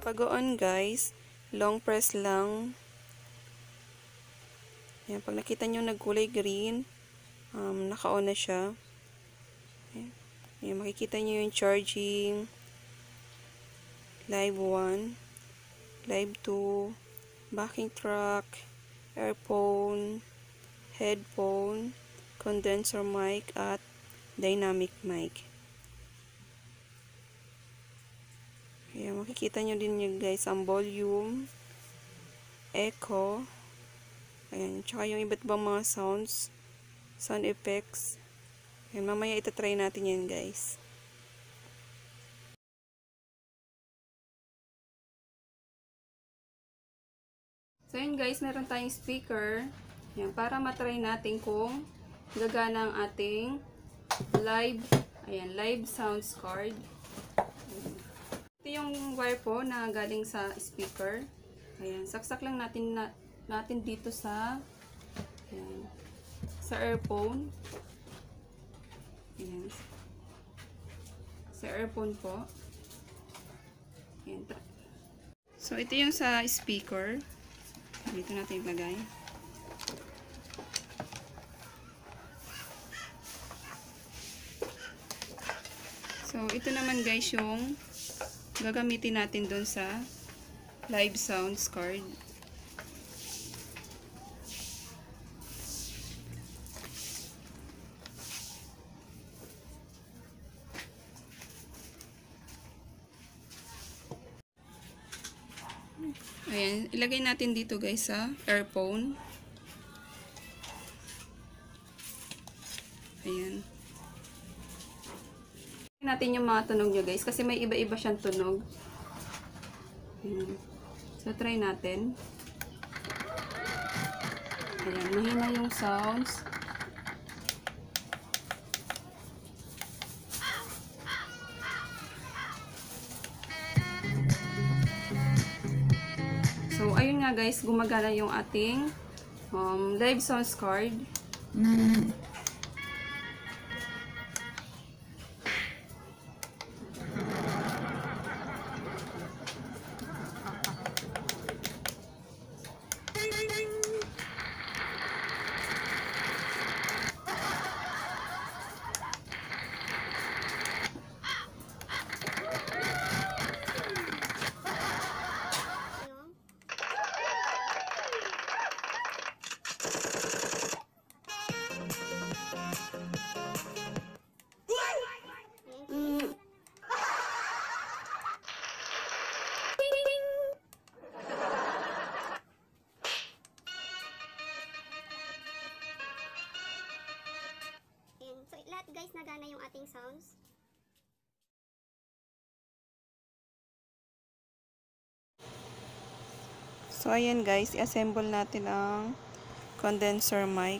Pag-on guys, long press lang. Ayan, pag nakita nyo nagkulay green, naka-on na siya. Ayan, makikita nyo yung charging. Live 1, live 2, backing track, earphone, headphone, condenser mic, at dynamic mic. Ayan, makikita nyo din yun guys, ang volume, echo, ayan, tsaka yung iba't ibang mga sounds, sound effects. Ayan, mamaya itatry natin yan guys. So yun guys, meron tayong speaker. Ayan, para matry natin kung gagana ang ating live, ayan, live sounds card. Ito yung wire po na galing sa speaker. Ayan, saksak lang natin dito sa, ayan, sa earphone. Ayan, sa earphone po. Ayan. So ito yung sa speaker. Dito natin ilagay. So ito naman guys yung gagamitin natin doon sa live sounds card. Ayan, ilagay natin dito guys sa earphone. Ayan. Natin yung mga tunog nyo guys kasi may iba-iba siyang tunog. Ayan. So try natin. Ayan, mahina yung sounds. So ayun nga guys, gumagana yung ating live sounds card. So, lahat guys, nagana yung ating sounds. So ayan guys, i-assemble natin ang condenser mic.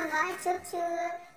salamat. Chup chup.